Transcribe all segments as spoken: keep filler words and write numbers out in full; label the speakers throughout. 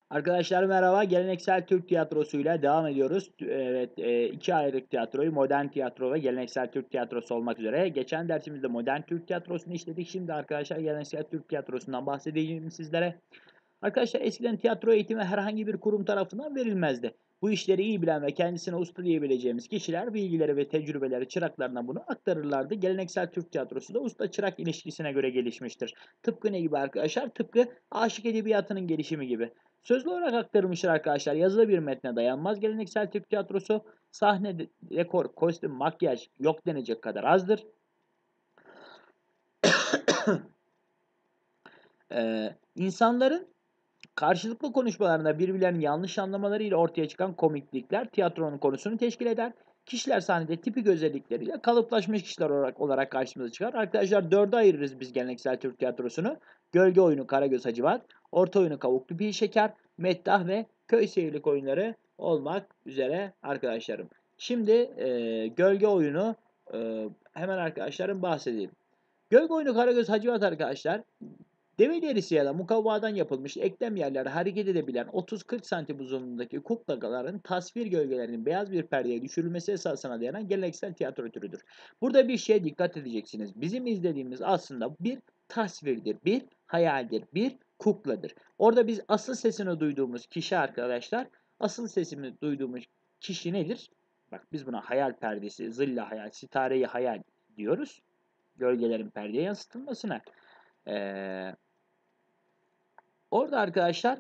Speaker 1: Arkadaşlar merhaba. Geleneksel Türk tiyatrosuyla devam ediyoruz. Evet, eee, iki ayırdık tiyatroyu. Modern tiyatro ve geleneksel Türk tiyatrosu olmak üzere. Geçen dersimizde modern Türk tiyatrosunu işledik. Şimdi arkadaşlar geleneksel Türk tiyatrosundan bahsedeceğim sizlere. Arkadaşlar eskiden tiyatro eğitimi herhangi bir kurum tarafından verilmezdi. Bu işleri iyi bilen ve kendisine usta diyebileceğimiz kişiler bilgileri ve tecrübeleri çıraklarına bunu aktarırlardı. Geleneksel Türk tiyatrosu da usta-çırak ilişkisine göre gelişmiştir. Tıpkı ne gibi arkadaşlar? Tıpkı aşık edebiyatının gelişimi gibi. Sözlü olarak aktarılmıştır arkadaşlar. Yazılı bir metne dayanmaz geleneksel Türk tiyatrosu. Sahne, dekor, kostüm, makyaj yok denecek kadar azdır. Ee, insanların karşılıklı konuşmalarında birbirlerinin yanlış anlamalarıyla ortaya çıkan komiklikler tiyatronun konusunu teşkil eder. Kişiler sahnede tipik özellikleriyle kalıplaşmış kişiler olarak, olarak karşımıza çıkar. Arkadaşlar dörde ayırırız biz geleneksel Türk tiyatrosunu. Gölge oyunu Karagöz Hacivat, orta oyunu Kavuklu Piy Şeker, Meddah ve Köy Seyirlik oyunları olmak üzere arkadaşlarım. Şimdi e, gölge oyunu e, hemen arkadaşlarım bahsedeyim. Gölge oyunu Karagöz Hacivat arkadaşlar deve derisi ya da mukavvadan yapılmış eklem yerleri hareket edebilen otuz kırk santim uzunluğundaki kuklaların tasvir gölgelerinin beyaz bir perdeye düşürülmesi esasına dayanan geleneksel tiyatro türüdür. Burada bir şeye dikkat edeceksiniz. Bizim izlediğimiz aslında bir tasvirdir, bir hayaldir, bir kukladır. Orada biz asıl sesini duyduğumuz kişi arkadaşlar, asıl sesini duyduğumuz kişi nedir? Bak biz buna hayal perdesi, zilla hayal, sitareyi hayal diyoruz. Gölgelerin perdeye yansıtılmasına. Ee, Orada arkadaşlar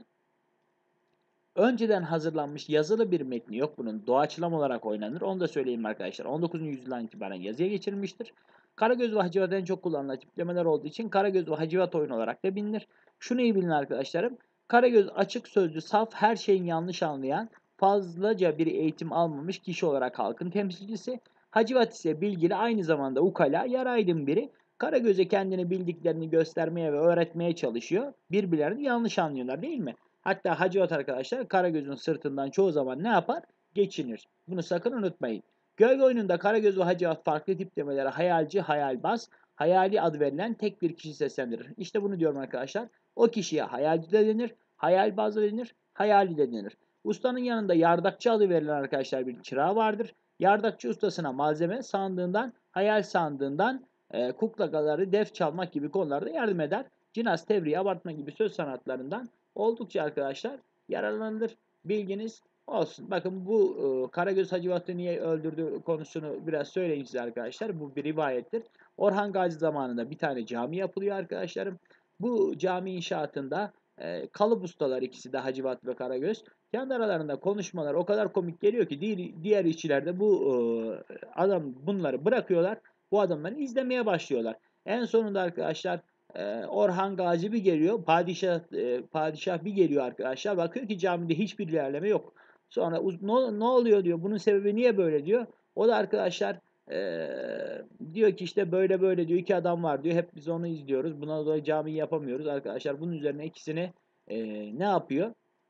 Speaker 1: önceden hazırlanmış yazılı bir metni yok bunun. Doğaçlama olarak oynanır. Onu da söyleyeyim arkadaşlar. on dokuzuncu yüzyıldan itibaren yazıya geçirilmiştir. Karagöz ve Hacivat en çok kullanılan tiplemeler olduğu için Karagöz ve Hacivat oyunu olarak da bilinir. Şunu iyi bilin arkadaşlarım. Karagöz açık sözlü, saf, her şeyin yanlış anlayan, fazlaca bir eğitim almamış kişi olarak halkın temsilcisi. Hacivat ise bilgili, aynı zamanda ukala, yarı aydın biri. Karagöz'e kendini bildiklerini göstermeye ve öğretmeye çalışıyor. Birbirlerini yanlış anlıyorlar değil mi? Hatta Hacivat arkadaşlar Karagöz'ün sırtından çoğu zaman ne yapar? Geçinir. Bunu sakın unutmayın. Gölge oyununda Karagöz ve Hacivat farklı tiplemeleri hayalci, hayalbaz, hayali adı verilen tek bir kişi seslendirir. İşte bunu diyorum arkadaşlar. O kişiye hayalci de denir, hayalbaz da denir, hayali de denir. Ustanın yanında yardakçı adı verilen arkadaşlar bir çırağı vardır. Yardakçı ustasına malzeme sandığından, hayal sandığından e, kuklakaları, def çalmak gibi konularda yardım eder. Cinas, tevriye, abartma gibi söz sanatlarından oldukça arkadaşlar yararlanılır. Bilginiz olsun. Bakın bu e, Karagöz Hacivat'ı niye öldürdü konusunu biraz söyleyeyim size arkadaşlar. Bu bir rivayettir. Orhan Gazi zamanında bir tane cami yapılıyor arkadaşlarım. Bu cami inşaatında e, kalıp ustalar ikisi de Hacivat ve Karagöz. Kendi aralarında konuşmalar o kadar komik geliyor ki diğer, diğer işçiler de bu e, adam bunları bırakıyorlar. Bu adamları izlemeye başlıyorlar. En sonunda arkadaşlar ee, Orhan Gazi bir geliyor. Padişah e, padişah bir geliyor arkadaşlar. Bakıyor ki camide hiçbir ilerleme yok. Sonra ne, ne oluyor diyor. Bunun sebebi niye böyle diyor. O da arkadaşlar e, diyor ki işte böyle böyle diyor. İki adam var diyor. Hep biz onu izliyoruz. Buna dolayı camiyi yapamıyoruz arkadaşlar. Bunun üzerine ikisini e, ne yapıyor?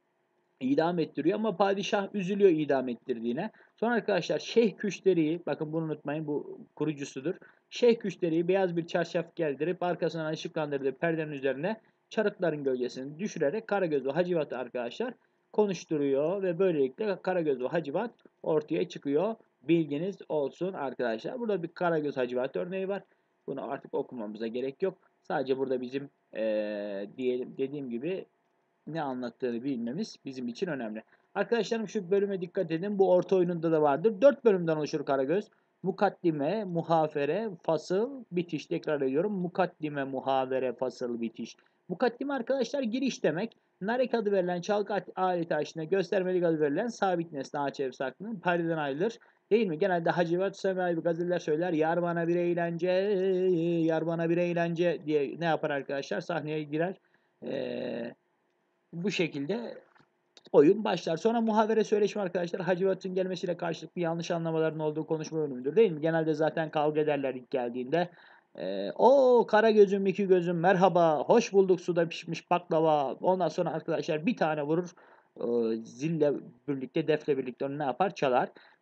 Speaker 1: İdam ettiriyor ama padişah üzülüyor idam ettirdiğine. Sonra arkadaşlar Şeyh Küşteri'yi, bakın bunu unutmayın, bu kurucusudur. Şeyh Küşteri'yi beyaz bir çarşaf geldirip arkasından ışıklandırdığı perdenin üzerine çarıkların gölgesini düşürerek Karagöz ve Hacivat'ı arkadaşlar konuşturuyor ve böylelikle Karagöz ve Hacivat ortaya çıkıyor. Bilginiz olsun arkadaşlar. Burada bir Karagöz Hacivat örneği var. Bunu artık okumamıza gerek yok. Sadece burada bizim ee, diyelim dediğim gibi ne anlattığını bilmemiz bizim için önemli. Arkadaşlarım şu bölüme dikkat edin. Bu orta oyununda da vardır. Dört bölümden oluşur Karagöz. Mukaddime, muhafere, fasıl, bitiş. Tekrar ediyorum. Mukaddime, muhavere, fasıl, bitiş. Mukaddime arkadaşlar giriş demek. Narek adı verilen çalgı aleti aşina göstermelik adı verilen sabit nesne ağaç ev saklının perdeden ayrılır. Değil mi? Genelde Hacivat Semai gazeteler söyler. Yar bana bir eğlence, yar bana bir eğlence diye ne yapar arkadaşlar? Sahneye girer. Eee bu şekilde oyun başlar. Sonra muhavere söyleşme arkadaşlar. Hacivat'ın gelmesiyle karşılıklı yanlış anlamaların olduğu konuşma bölümüdür değil mi? Genelde zaten kavga ederler ilk geldiğinde. Ee, o kara gözüm iki gözüm merhaba hoş bulduk suda pişmiş baklava. Ondan sonra arkadaşlar bir tane vurur. E, zille birlikte defle birlikte onu ne yapar? Çalar.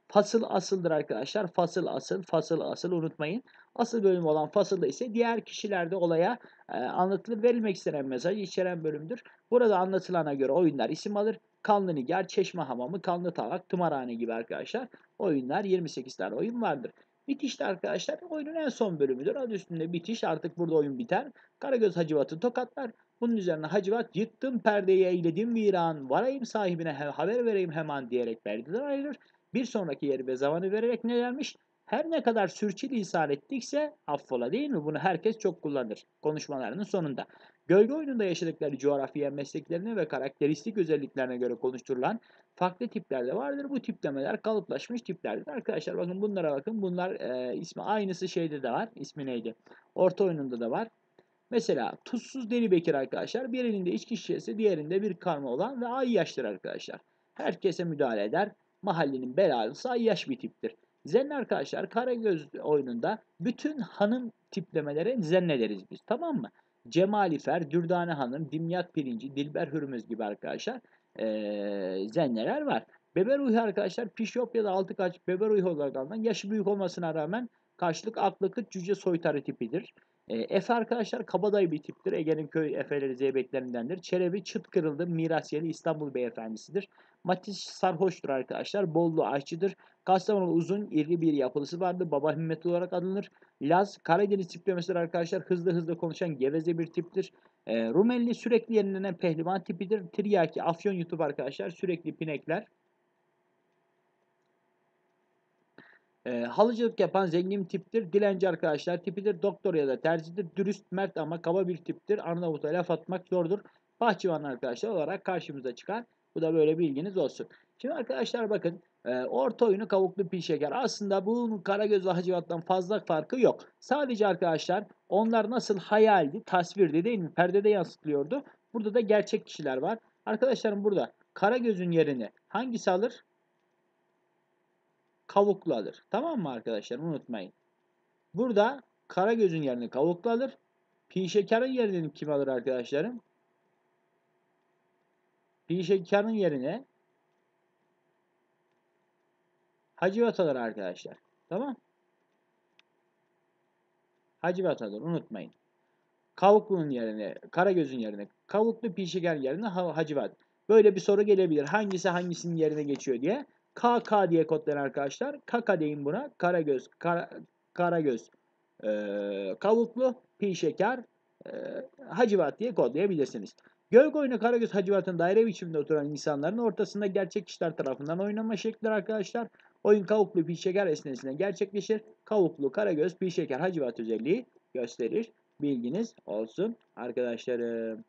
Speaker 1: Fasıl asıldır arkadaşlar. Fasıl asıl, fasıl asıl unutmayın. Asıl bölüm olan fasılda ise diğer kişilerde olaya e, anlatılır, verilmek istenen mesajı içeren bölümdür. Burada anlatılana göre oyunlar isim alır. Kanlı Nigar, Çeşme Hamamı, Kanlı Tavak, Tımarhane gibi arkadaşlar. Oyunlar yirmi sekiz tane oyun vardır. Bitiş de arkadaşlar oyunun en son bölümüdür. Adı üstünde bitiş, artık burada oyun biter. Karagöz Hacivat'ı tokatlar. Bunun üzerine Hacivat yıktım perdeyi eyledim viran, varayım sahibine haber vereyim hemen diyerek perdeden ayrılır. Bir sonraki yeri ve zamanı vererek ne dermiş? Her ne kadar sürçülisan ettikse affola, değil mi? Bunu herkes çok kullanır konuşmalarının sonunda. Gölge oyununda yaşadıkları coğrafya, mesleklerine ve karakteristik özelliklerine göre konuşturulan farklı tipler de vardır. Bu tiplemeler kalıplaşmış tiplerdir. Arkadaşlar bakın bunlara bakın. Bunlar e, ismi aynısı şeyde de var. İsmi neydi? Orta oyununda da var. Mesela Tuzsuz Deli Bekir arkadaşlar. Bir elinde içki şişesi, diğerinde bir karma olan ve ayyaştır arkadaşlar. Herkese müdahale eder. Mahallenin belalısı ayyaş bir tiptir. Zenne arkadaşlar Karagöz oyununda bütün hanım tiplemelere zenne deriz biz. Tamam mı? Cemalifer, Dürdane Hanım, Dimyat Pirinci, Dilber Hürmüz gibi arkadaşlar ee, zenneler var. Beberuhi arkadaşlar Pişyop ya da altı kaç Beberuhi olarak alınan, yaşı büyük olmasına rağmen karşılık aklı kıt cüce soytarı tipidir. E, Efe arkadaşlar kabadayı bir tiptir. Ege'nin köy efeleri zeybeklerindendir. Çelebi çıt kırıldı Mirasyeli İstanbul beyefendisidir. Matiş sarhoştur arkadaşlar. Bollu aşçıdır. Kastamonu uzun iri bir yapılısı vardır. Baba Himmet olarak anılır. Laz Karadeniz tiplemesidir arkadaşlar. Hızlı hızlı konuşan geveze bir tiptir. E, Rumeli sürekli yenilenen pehlivan tipidir. Tiryaki afyon YouTube arkadaşlar. Sürekli pinekler. E, halıcılık yapan zengin tiptir. Dilenci arkadaşlar tipidir. Doktor ya da tercidir. Dürüst, mert ama kaba bir tiptir. Arnavut'a laf atmak zordur. Bahçıvan arkadaşlar olarak karşımıza çıkar. Bu da böyle bilginiz olsun. Şimdi arkadaşlar bakın. E, orta oyunu kavuklu pi şeker. Aslında bunun Karagöz ve Hacivat'tan fazla farkı yok. Sadece arkadaşlar onlar nasıl hayaldi, tasvirdi değil mi? Perdede yansıtılıyordu. Burada da gerçek kişiler var. Arkadaşlarım burada Karagöz'ün yerini hangisi alır? Kavuklu alır. Tamam mı arkadaşlar? Unutmayın. Burada Karagöz'ün yerini Kavuklu alır. Pi şekerin yerini kim alır arkadaşlarım? Pi şekerin yerine Hacivat alır arkadaşlar. Tamam? Hacivat alır. Unutmayın. Kavuklu'nun yerine, Karagöz'ün yerine, Kavuklu Pi şeker yerine Hacivat. Böyle bir soru gelebilir. Hangisi hangisinin yerine geçiyor diye. K K diye kodlanır arkadaşlar. Kaka deyin buna. Karagöz, Kara, Karagöz, e, Kavuklu, Pi şeker, e, Hacivat diye kodlayabilirsiniz. Gölge oyunu Karagöz Hacivat'ın daire biçiminde oturan insanların ortasında gerçek kişiler tarafından oynanma şekli arkadaşlar. Oyun Kavuklu Pi şeker esnesinde gerçekleşir. Kavuklu, Karagöz, Pi şeker, Hacivat özelliği gösterir. Bilginiz olsun arkadaşlarım.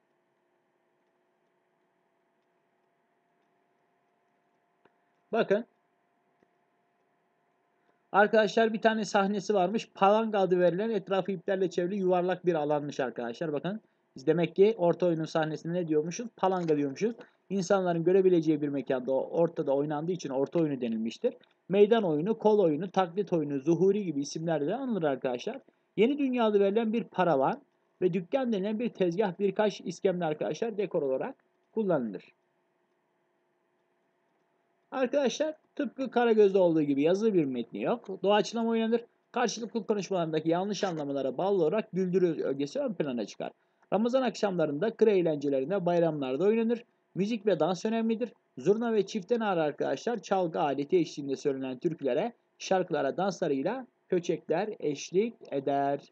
Speaker 1: Bakın. Arkadaşlar bir tane sahnesi varmış. Palanga adı verilen etrafı iplerle çevrili yuvarlak bir alanmış arkadaşlar. Bakın. Biz demek ki orta oyunun sahnesinde ne diyormuşuz? Palanga diyormuşuz. İnsanların görebileceği bir mekanda ortada oynandığı için orta oyunu denilmiştir. Meydan oyunu, kol oyunu, taklit oyunu, zuhuri gibi isimlerle de anılır arkadaşlar. Yeni Dünya adı verilen bir paravan ve dükkan denilen bir tezgah, birkaç iskemle arkadaşlar dekor olarak kullanılır. Arkadaşlar tıpkı Karagöz'de olduğu gibi yazılı bir metni yok. Doğaçlama oynanır. Karşılıklı konuşmalarındaki yanlış anlamalara bağlı olarak güldürü ögesi ön plana çıkar. Ramazan akşamlarında, kır eğlencelerinde, bayramlarda oynanır. Müzik ve dans önemlidir. Zurna ve çiften ağrı arkadaşlar çalgı aleti eşliğinde söylenen türkülere, şarkılara, danslarıyla köçekler eşlik eder.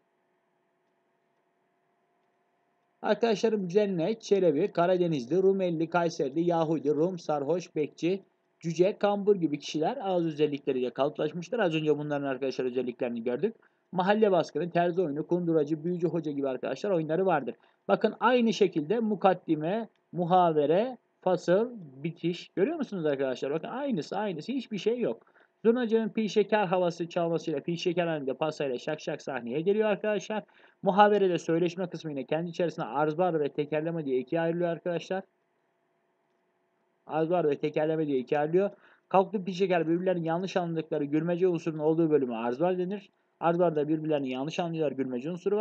Speaker 1: Arkadaşlarım Cennet, Çelebi, Karadenizli, Rumeli, Kayserili, Yahudi, Rum, Sarhoş, Bekçi, Cüce, Kambur gibi kişiler ağız özellikleriyle kalıplaşmıştır. Az önce bunların arkadaşlar özelliklerini gördük. Mahalle baskını, terzi oyunu, kunduracı, büyücü hoca gibi arkadaşlar oyunları vardır. Bakın aynı şekilde mukaddime, muhavere, fasıl, bitiş. Görüyor musunuz arkadaşlar? Bakın aynısı aynısı hiçbir şey yok. Zurnacının pi şeker havası çalmasıyla pi şeker halinde pasayla şak şak sahneye geliyor arkadaşlar. Muhaverede söyleşme kısmı yine kendi içerisinde arzbar ve tekerleme diye ikiye ayrılıyor arkadaşlar. Arzbar ve tekerleme diye ikiye ayrılıyor. Kalklı pi şeker birbirlerinin yanlış anladıkları gülmece unsurunun olduğu bölümü arzbar denir. Arzbarda birbirlerini yanlış anlıyorlar gülmece unsuru var.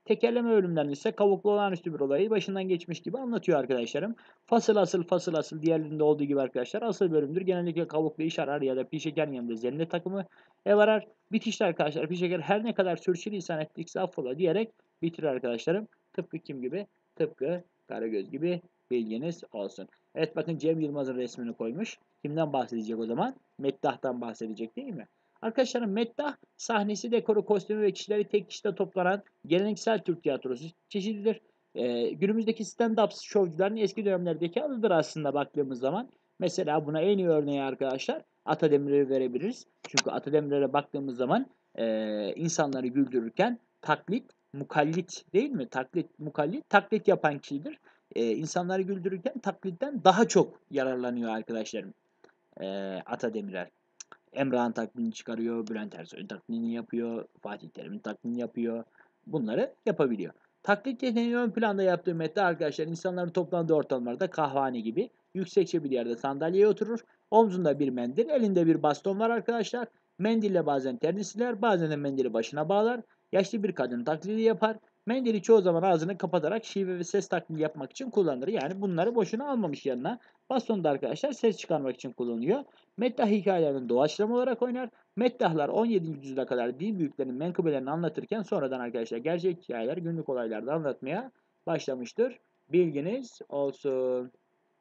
Speaker 1: Tekerleme bölümlerinde ise kavuklu olağanüstü bir olayı başından geçmiş gibi anlatıyor arkadaşlarım. Fasıl asıl fasıl asıl diğerlerinde olduğu gibi arkadaşlar asıl bölümdür. Genellikle kavuklu iş arar ya da pişeker yanında zerre takımı ev arar. Bitişte arkadaşlar pişeker her ne kadar sürçülisan ettikse affola diyerek bitirir arkadaşlarım. Tıpkı kim gibi? Tıpkı Karagöz gibi, bilginiz olsun. Evet, bakın Cem Yılmaz'ın resmini koymuş. Kimden bahsedecek o zaman? Meddah'tan bahsedecek değil mi? Arkadaşlarım, Meddah sahnesi, dekoru, kostümü ve kişileri tek kişide toplanan geleneksel Türk tiyatrosu çeşididir. Ee, günümüzdeki stand-up şovcuların eski dönemlerdeki adıdır aslında baktığımız zaman. Mesela buna en iyi örneği arkadaşlar Atademir'i verebiliriz. Çünkü Atademir'e baktığımız zaman e, insanları güldürürken taklit, mukallit değil mi? Taklit, mukallit, taklit yapan kişidir. E, insanları güldürürken taklitten daha çok yararlanıyor arkadaşlarım. E, Atademir'er. Emrah'ın taklidini çıkarıyor, Bülent Ersoy'un taklidini yapıyor, Fatih Terim'in taklidini yapıyor. Bunları yapabiliyor. Taklit yeteneği ön planda yaptığı Mette arkadaşlar insanların toplandığı ortamlarda kahvehane gibi yüksekçe bir yerde sandalyeye oturur. Omzunda bir mendil, elinde bir baston var arkadaşlar. Mendille bazen terini siler, bazen de mendili başına bağlar. Yaşlı bir kadın taklidi yapar. Mendili çoğu zaman ağzını kapatarak şive ve ses taklidi yapmak için kullanır. Yani bunları boşuna almamış yanına. Bastonu da arkadaşlar ses çıkarmak için kullanıyor. Meddah hikayelerini doğaçlama olarak oynar. Meddahlar on yedinci yüzyıla kadar din büyüklerinin menkıbelerini anlatırken sonradan arkadaşlar gerçek hikayeler, günlük olaylarda anlatmaya başlamıştır. Bilginiz olsun.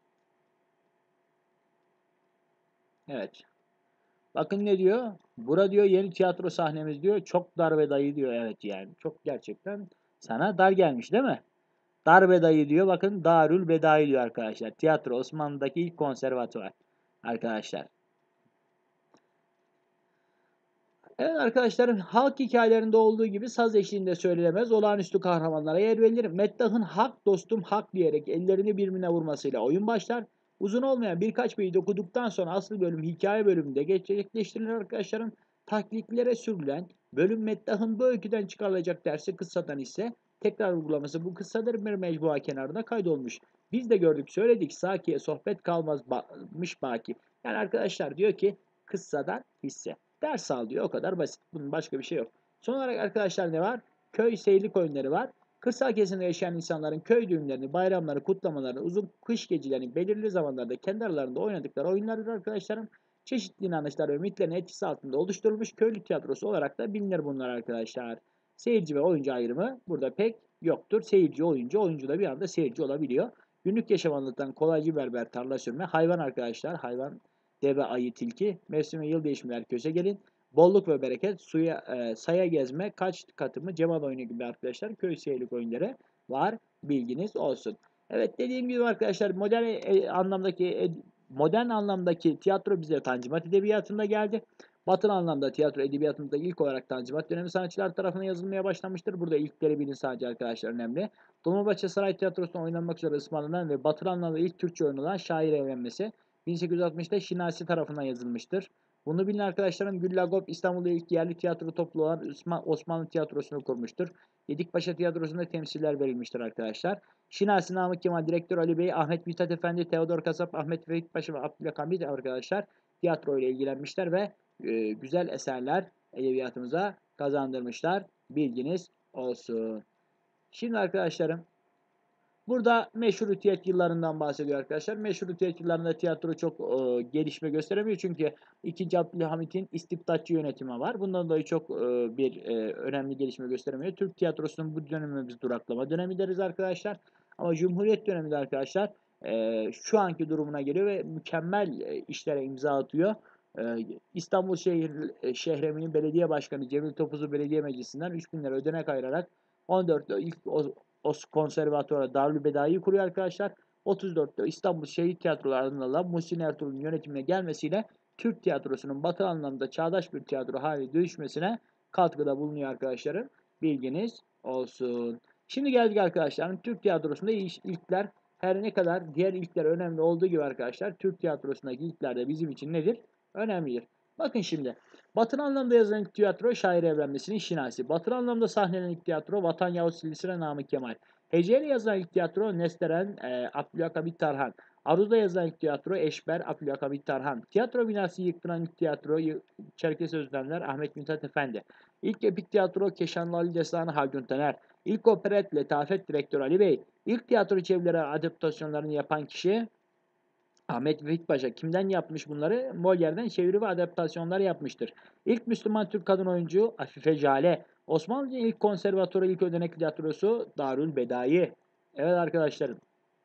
Speaker 1: Evet. Bakın ne diyor? Bura diyor yeni tiyatro sahnemiz diyor. Çok dar ve dayı diyor. Evet yani. Çok gerçekten sana dar gelmiş değil mi? Dar ve dayı diyor. Bakın Darül Bedai diyor arkadaşlar. Tiyatro Osmanlı'daki ilk konservatuvar. Arkadaşlar. Evet arkadaşlarım, halk hikayelerinde olduğu gibi saz eşliğinde söylenemez olağanüstü kahramanlara yer verilir. Meddah'ın hak dostum hak diyerek ellerini birbirine vurmasıyla oyun başlar. Uzun olmayan birkaç beyit okuduktan sonra asıl bölüm hikaye bölümünde gerçekleştirilir arkadaşlarım. Taklitlere sürülen bölüm Meddah'ın bu öyküden çıkarılacak dersi kıssadan ise tekrar uygulaması bu kıssadır bir mecmua kenarında kaydolmuş. Biz de gördük söyledik sakiye sohbet kalmazmış baki. Yani arkadaşlar diyor ki kıssadan hisse. Ders al diyor. O kadar basit. Bunun başka bir şey yok. Son olarak arkadaşlar ne var? Köy seyirlik oyunları var. Kırsal kesimde yaşayan insanların köy düğünlerini, bayramları, kutlamalarını, uzun kış gecelerini belirli zamanlarda kendi aralarında oynadıkları oyunlardır arkadaşlarım. Çeşitli inanışlar ve mitlerin etkisi altında oluşturulmuş köylü tiyatrosu olarak da bilinir bunlar arkadaşlar. Seyirci ve oyuncu ayrımı burada pek yoktur. Seyirci, oyuncu, oyuncu da bir anda seyirci olabiliyor. Günlük yaşam anlatan kolaycı berber, tarla sürme, hayvan arkadaşlar, hayvan deve, ayı, tilki, mevsim ve yıl değişimler köse gelin, bolluk ve bereket, suya, e, saya gezme, kaç katımı, cemal oyunu gibi arkadaşlar köy seyirlik oyunları var. Bilginiz olsun. Evet, dediğim gibi arkadaşlar modern e, anlamdaki e, modern anlamdaki tiyatro bize Tanzimat Edebiyatı'nda geldi. Batıl anlamda tiyatro edebiyatında ilk olarak Tanzimat dönemi sanatçılar tarafından yazılmaya başlanmıştır. Burada ilkleri bilin sadece arkadaşlar önemli. Dolmabahçe Saray Tiyatrosu'nda oynanmak üzere ısmarlanan ve batıl anlamda ilk Türkçe oynanan şair evlenmesi bin sekiz yüz altmışta Şinasi tarafından yazılmıştır. Bunu bilin arkadaşlarım, Güllagop İstanbul'da ilk yerli tiyatro topluluğu olan Osmanlı Tiyatrosu'nu kurmuştur. Gedikpaşa Tiyatrosu'nda temsiller verilmiştir arkadaşlar. Şinasi Namık Kemal, Direktör Ali Bey, Ahmet Mithat Efendi, Teodor Kasap, Ahmet Vehit Paşa ve Abdülhamid arkadaşlar tiyatro ile ilgilenmişler ve e, güzel eserler edebiyatımıza kazandırmışlar. Bilginiz olsun. Şimdi arkadaşlarım, burada meşrutiyet yıllarından bahsediyor arkadaşlar. Meşrutiyet yıllarında tiyatro çok e, gelişme gösteremiyor çünkü ikinci. Abdülhamit'in istibdatçı yönetimi var. Bundan dolayı çok e, bir e, önemli gelişme gösteremiyor. Türk tiyatrosunun bu dönemine biz duraklama dönemi deriz arkadaşlar. Ama Cumhuriyet döneminde arkadaşlar e, şu anki durumuna geliyor ve mükemmel e, işlere imza atıyor. E, İstanbul Şehir e, Şehremi'nin belediye başkanı Cemil Topuzlu Belediye Meclisi'nden üç bin lira ödenek ayırarak on dörtte ilk o, o konservatuara Darülbedai'yi kuruyor arkadaşlar. otuz dörtte İstanbul Şehit Tiyatroları'nda Muhsin Ertuğrul'un yönetimine gelmesiyle Türk tiyatrosunun batı anlamda çağdaş bir tiyatro haline dönüşmesine katkıda bulunuyor arkadaşlarım. Bilginiz olsun. Şimdi geldik arkadaşlar. Türk tiyatrosunda ilkler her ne kadar diğer ilkler önemli olduğu gibi arkadaşlar Türk tiyatrosundaki ilkler de bizim için nedir? Önemlidir. Bakın şimdi. Batın anlamda yazılan ilk tiyatro şair evlenmesinin Şinasi. Batın anlamda sahnelenen ilk tiyatro Vatan Yahut Silsile Namık Kemal. Heceyle yazılan ilk tiyatro Nesteren e, Abdülhamit Tarhan. Aruz'da yazılan ilk tiyatro Eşber Abdülhamit Tarhan. Tiyatro binası yıktıran ilk tiyatro Çerkes Özdenler Ahmet Mithat Efendi. İlk epik tiyatro Keşanlı Ali Destanı Haldun Taner. İlk operett Letafet direktörü Ali Bey. İlk tiyatro çevirileri adaptasyonlarını yapan kişi Ahmet Vefik Paşa. Kimden yapmış bunları? Molière'den çeviri ve adaptasyonlar yapmıştır. İlk Müslüman Türk kadın oyuncu Afife Jale. Osmanlıca ilk konservatuarı, ilk ödenek tiyatrosu Darül Bedai. Evet arkadaşlarım.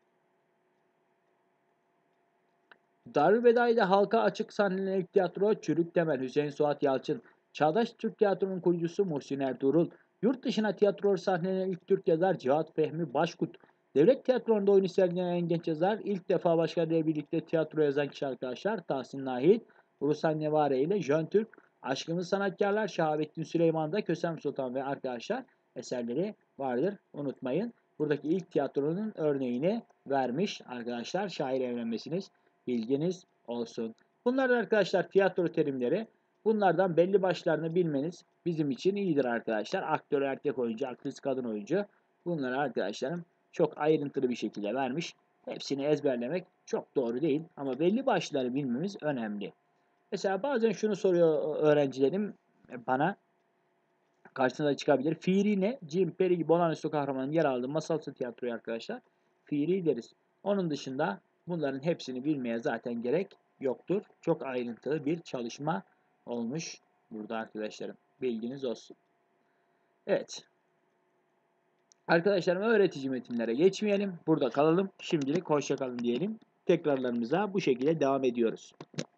Speaker 1: Darülbedai'de halka açık sahnelenen ilk tiyatro Çürük Temel Hüseyin Suat Yalçın. Çağdaş Türk tiyatronun kurucusu Muhsin Ertuğrul. Yurt dışına tiyatro sahnelenen ilk Türk yazar Cihat Fehmi Başkut. Devlet tiyatrolarında oyunu sergilenen en genç yazar, ilk defa başkalarıyla birlikte tiyatro yazan kişi arkadaşlar Tahsin Nahit, Ruslan Nevare ile Jön Türk. Aşkımız sanatkarlar Şahabettin Süleyman'da Kösem Sultan ve arkadaşlar eserleri vardır. Unutmayın. Buradaki ilk tiyatronun örneğini vermiş arkadaşlar. Şair evlenmesiniz. Bilginiz olsun. Bunlar da arkadaşlar tiyatro terimleri. Bunlardan belli başlarını bilmeniz bizim için iyidir arkadaşlar. Aktör erkek oyuncu, aktris kadın oyuncu. Bunları arkadaşlarım çok ayrıntılı bir şekilde vermiş. Hepsini ezberlemek çok doğru değil ama belli başları bilmemiz önemli. Mesela bazen şunu soruyor öğrencilerim bana, karşısına çıkabilir. Fiiri ne? Jim Peri gibi olağanüstü kahramanın yer aldığı masalsı tiyatroyu arkadaşlar fiiri deriz. Onun dışında bunların hepsini bilmeye zaten gerek yoktur. Çok ayrıntılı bir çalışma olmuş burada arkadaşlarım. Bilginiz olsun. Evet. Arkadaşlarım öğretici metinlere geçmeyelim. Burada kalalım. Şimdilik hoşça kalın diyelim. Tekrarlarımıza bu şekilde devam ediyoruz.